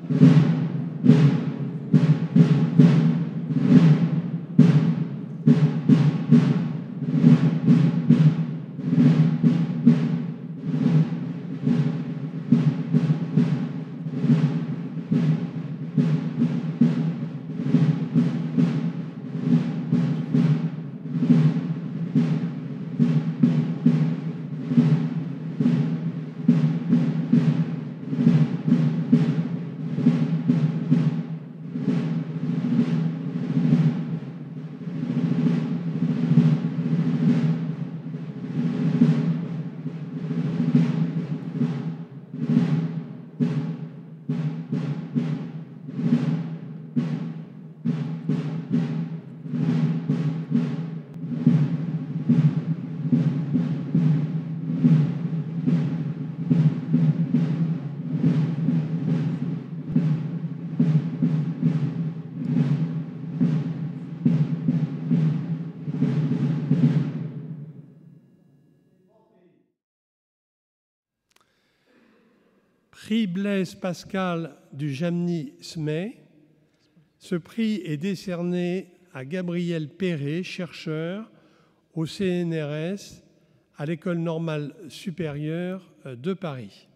Prix Blaise Pascal du Jamni SME. Ce prix est décerné à Gabriel Perret, chercheur au CNRS à l'École normale supérieure de Paris.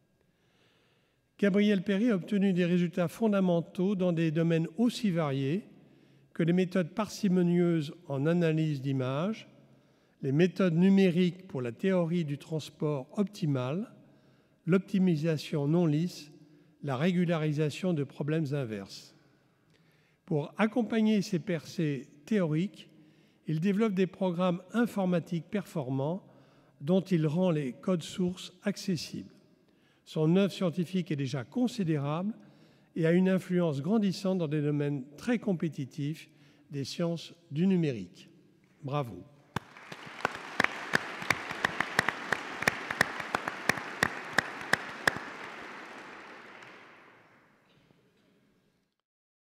Gabriel Perret a obtenu des résultats fondamentaux dans des domaines aussi variés que les méthodes parcimonieuses en analyse d'images, les méthodes numériques pour la théorie du transport optimal, l'optimisation non lisse, la régularisation de problèmes inverses. Pour accompagner ces percées théoriques, il développe des programmes informatiques performants dont il rend les codes sources accessibles. Son œuvre scientifique est déjà considérable et a une influence grandissante dans des domaines très compétitifs des sciences du numérique. Bravo.